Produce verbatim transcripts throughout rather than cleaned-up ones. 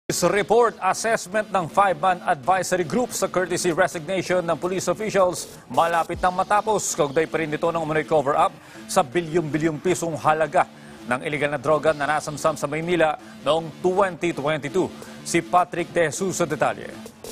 Report assessment ng five-man advisory group sa courtesy resignation ng police officials malapit nang matapos. Kaugnay pa rin ito ng umano'y cover-up sa bilyong-bilyong pisong halaga ng iligal na droga na nasamsam sa Maynila noong twenty twenty-two. Si Patrick De Jesus sa detalye.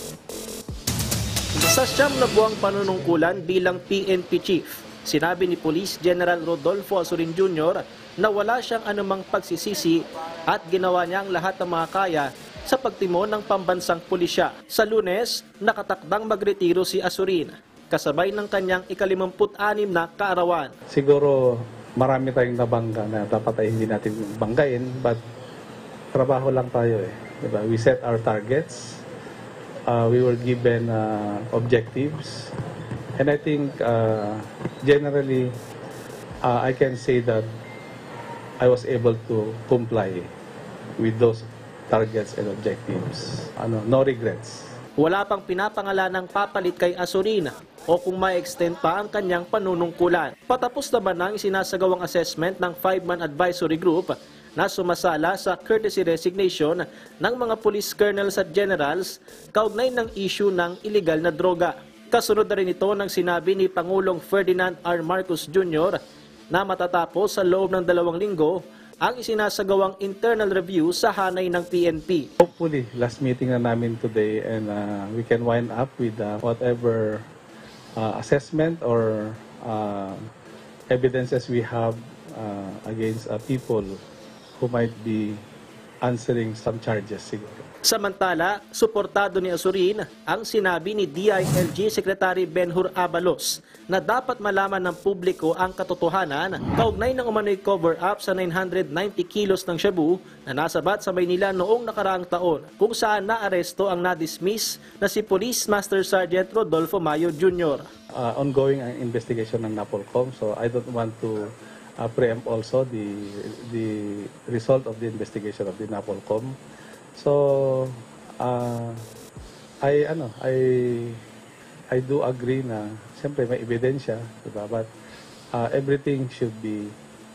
Sa siyam na buwang panunungkulan bilang P N P Chief, sinabi ni Police General Rodolfo Azurin Junior na wala siyang anumang pagsisisi at ginawa niya ang lahat ng mga kaya sa pagtimon ng pambansang pulisya. Sa Lunes, nakatakdang magretiro si Azurin, kasabay ng kanyang ikalimamput-anim na kaarawan. Siguro marami tayong nabangga na dapat ay hindi natin banggain, but trabaho lang tayo eh. Diba? We set our targets, uh, we were given uh, objectives, and I think uh, generally uh, I can say that I was able to comply with those targets and objectives. Ano, no regrets. Wala pang pinapangalan ng papalit kay Azurin o kung ma-extend pa ang kanyang panunungkulan. Patapos naman ang isinasagawang assessment ng five-man advisory group na sumasala sa courtesy resignation ng mga police colonels at generals kaugnay ng issue ng iligal na droga. Kasunod na rin ito ng sinabi ni Pangulong Ferdinand R. Marcos Junior na matatapos sa loob ng dalawang linggo ang isinasagawang internal review sa hanay ng P N P. Hopefully, last meeting na namin today and uh, we can wind up with uh, whatever uh, assessment or uh, evidences we have uh, against uh, people who might be answering some charges siguro. Samantala, suportado ni Azurin ang sinabi ni D I L G Secretary Benhur Abalos na dapat malaman ng publiko ang katotohanan kaugnay ng umano'y cover-up sa nine hundred ninety kilos ng shabu na nasabat sa Maynila noong nakaraang taon, kung saan naaresto ang na-dismiss na si Police Master Sergeant Rodolfo Mayo Junior Uh, ongoing ang investigation ng NAPOLCOM, so I don't want to uh, preempt also the the result of the investigation of the NAPOLCOM. So uh, I ano I I do agree na siyempre may ebidensya, diba? But uh, everything should be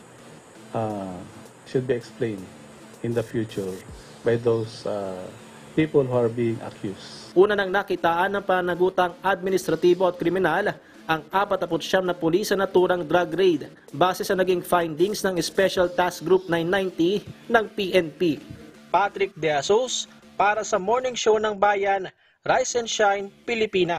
uh, should be explained in the future by those uh, people who are being accused. Una nang nakitaan ng panagutang administratibo at kriminal ang forty-nine na pulis sa naturang drug raid base sa naging findings ng Special Task Group nine ninety ng P N P. Patrick De Jesus para sa Morning Show ng Bayan, Rise and Shine, Pilipinas.